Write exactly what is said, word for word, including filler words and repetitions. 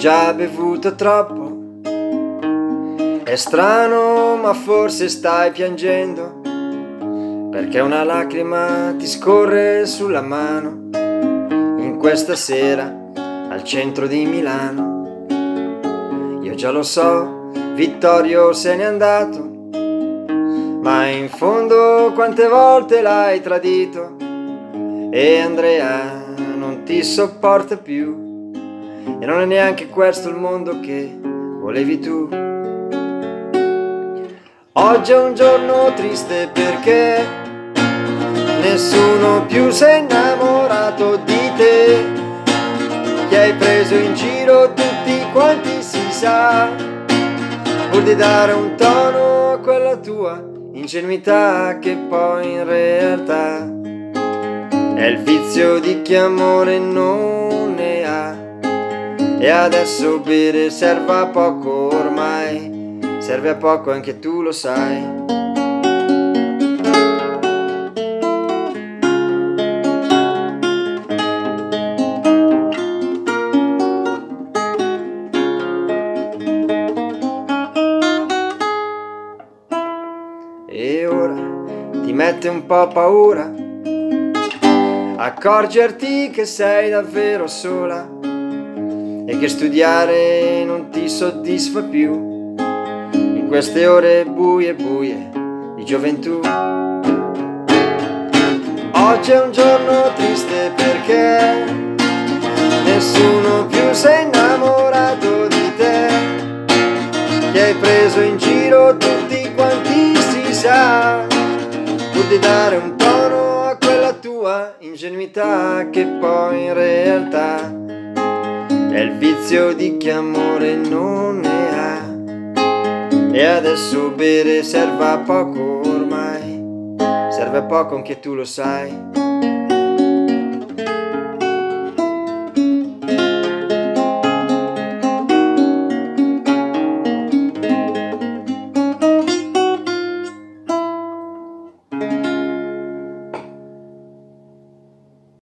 già bevuto troppo. È strano, ma forse stai piangendo, perché una lacrima ti scorre sulla mano in questa sera al centro di Milano. Io già lo so, Vittorio se n'è andato, ma in fondo quante volte l'hai tradito, e Andrea non ti sopporta più, e non è neanche questo il mondo che volevi tu. Oggi è un giorno triste perché nessuno più si è innamorato di te, che hai preso in giro tutti quanti si sa, pur di dare un tono a quella tua ingenuità che poi in realtà è il vizio di chi amore non ne ha. E adesso bere serve a poco ormai, serve a poco anche tu lo sai. E ora ti mette un po' paura accorgerti che sei davvero sola e che studiare non ti soddisfa più in queste ore buie buie di gioventù. Oggi è un giorno triste perché nessuno più si è innamorato di te, che hai preso in giro tutti quanti si sa, pur di dare un tono a quella tua ingenuità che poi in realtà è il vizio di chi amore non ne ha. E adesso bere serve a poco ormai, serve a poco anche tu lo sai.